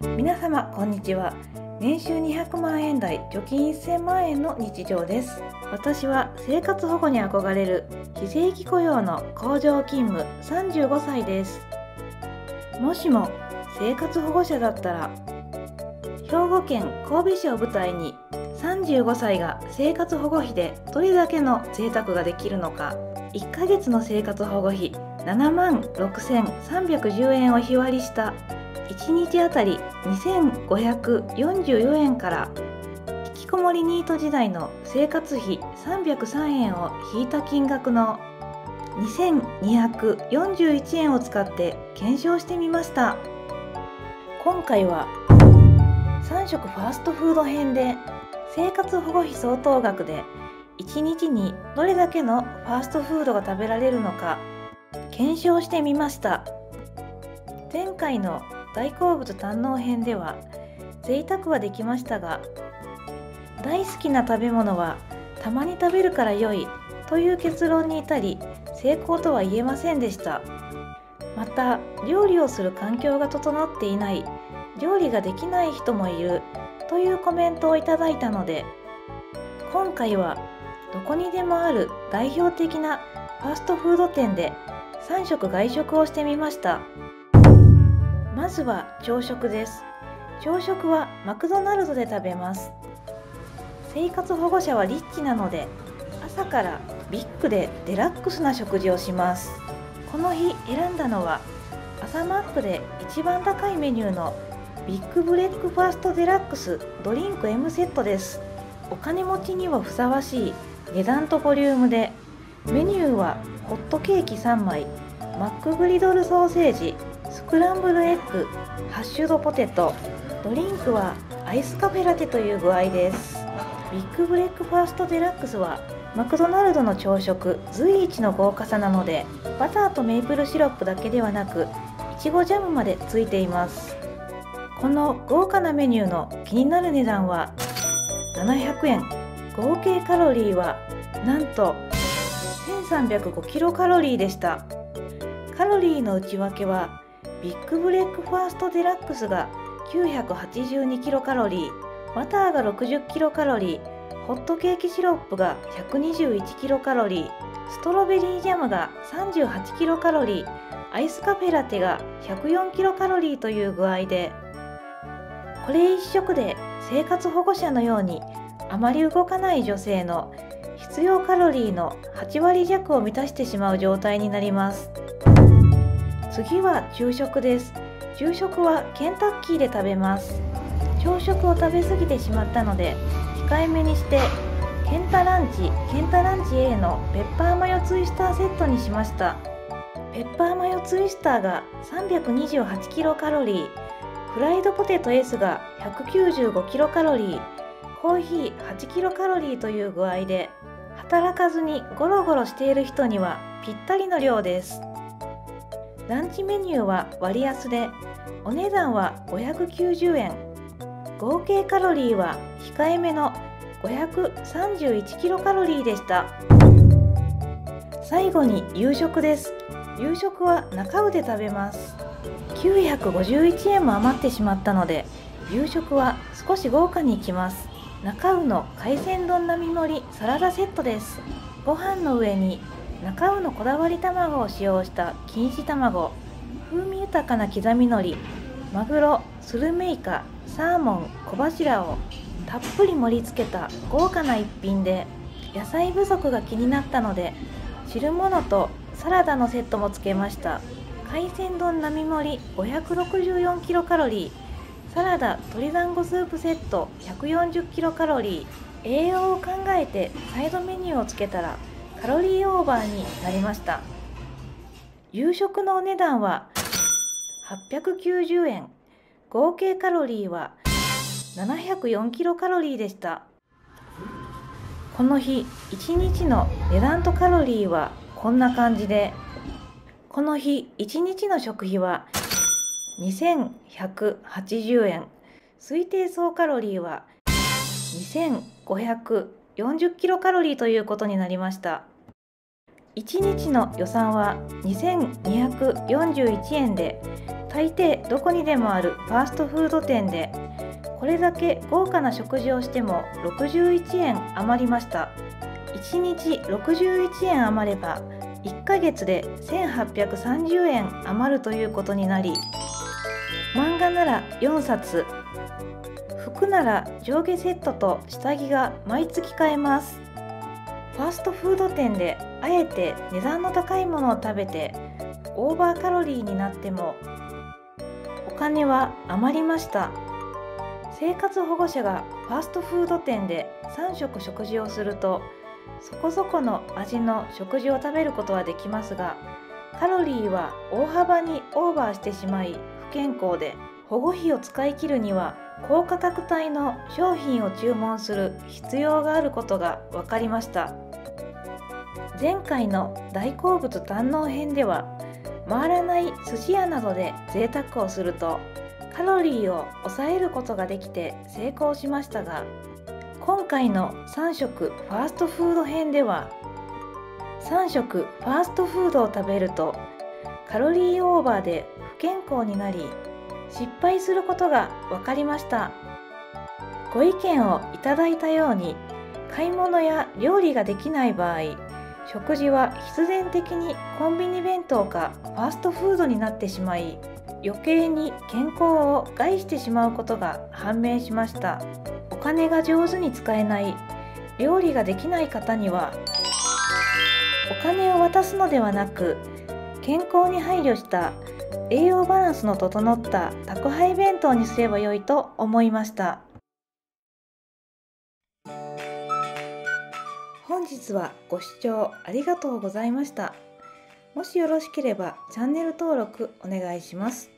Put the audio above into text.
皆様こんにちは。年収200万円台、貯金1000万円の日常です。私は生活保護に憧れる非正規雇用の工場勤務35歳です。もしも生活保護者だったら、兵庫県神戸市を舞台に35歳が生活保護費でどれだけの贅沢ができるのか。1ヶ月の生活保護費7万6310円を日割りした1日あたり2544円から、引きこもりニート時代の生活費303円を引いた金額の2241円を使って検証してみました。今回は3食ファーストフード編で、生活保護費相当額で1日にどれだけのファーストフードが食べられるのか検証してみました。前回の大好物堪能編では贅沢はできましたが、大好きな食べ物はたまに食べるから良いという結論に至り、成功とは言えませんでした。また、料理をする環境が整っていない、料理ができない人もいるというコメントをいただいたので、今回はどこにでもある代表的なファーストフード店で3食外食をしてみました。まずは朝食です。朝食はマクドナルドで食べます。生活保護者はリッチなので、朝からビッグでデラックスな食事をします。この日選んだのは朝マックで一番高いメニューのビッグブレックファーストデラックスドリンク M セットです。お金持ちにはふさわしい値段とボリュームで、メニューはホットケーキ3枚、マックグリドルソーセージ、スクランブルエッグ、ハッシュドポテト、ドリンクはアイスカフェラテという具合です。ビッグブレックファーストデラックスはマクドナルドの朝食随一の豪華さなので、バターとメープルシロップだけではなく、いちごジャムまでついています。この豪華なメニューの気になる値段は700円。合計カロリーはなんと1305キロカロリーでした。カロリーの内訳は、ビッグブレックファーストデラックスが982キロカロリー、バターが60キロカロリー、ホットケーキシロップが121キロカロリー、ストロベリージャムが38キロカロリー、アイスカフェラテが104キロカロリーという具合で、これ一食で生活保護者のようにあまり動かない女性の必要カロリーの8割弱を満たしてしまう状態になります。次は昼食です。昼食はケンタッキーで食べます。朝食を食べ過ぎてしまったので控えめにして、ケンタランチ A のペッパーマヨツイスターセットにしました。ペッパーマヨツイスターが328キロカロリー、フライドポテト S が195キロカロリー、コーヒー8キロカロリーという具合で、働かずにゴロゴロしている人にはぴったりの量です。ランチメニューは割安で、お値段は590円。合計カロリーは控えめの531キロカロリーでした。最後に夕食です。夕食は中尾で食べます。951円も余ってしまったので、夕食は少し豪華にいきます。中尾の海鮮丼並盛りサラダセットです。ご飯の上に中尾のこだわり卵を使用した錦糸卵、風味豊かな刻み海苔、マグロ、スルメイカ、サーモン、小柱をたっぷり盛り付けた豪華な一品で、野菜不足が気になったので汁物とサラダのセットもつけました。海鮮丼並盛り564キロカロリー、サラダ鶏団子スープセット140キロカロリー。栄養を考えてサイドメニューをつけたらカロリーオーバーになりました。夕食のお値段は890円。合計カロリーは704キロカロリーでした。この日1日の値段とカロリーはこんな感じで、この日1日の食費は2180円。推定総カロリーは2540キロカロリーということになりました。 1日の予算は2241円で、大抵どこにでもあるファーストフード店でこれだけ豪華な食事をしても61円余りました。1日61円余れば1ヶ月で1830円余るということになり、漫画なら4冊、服なら上下セットと下着が毎月買えます。ファーストフード店であえて値段の高いものを食べてオーバーカロリーになってもお金は余りました。生活保護者がファーストフード店で3食食事をするとそこそこの味の食事を食べることはできますが、カロリーは大幅にオーバーしてしまい不健康で、保護費を使い切るには高価格帯の商品を注文する必要があることが分かりました。前回の大好物堪能編では、回らない寿司屋などで贅沢をするとカロリーを抑えることができて成功しましたが、今回の3食ファーストフード編では、3食ファーストフードを食べるとカロリーオーバーで不健康になり失敗することが分かりました。ご意見をいただいたように、買い物や料理ができない場合、食事は必然的にコンビニ弁当かファーストフードになってしまい、余計に健康を害してしまうことが判明しました。お金が上手に使えない、料理ができない方には、お金を渡すのではなく、健康に配慮した栄養バランスの整った宅配弁当にすればよいと思いました。本日はご視聴ありがとうございました。もしよろしければチャンネル登録お願いします。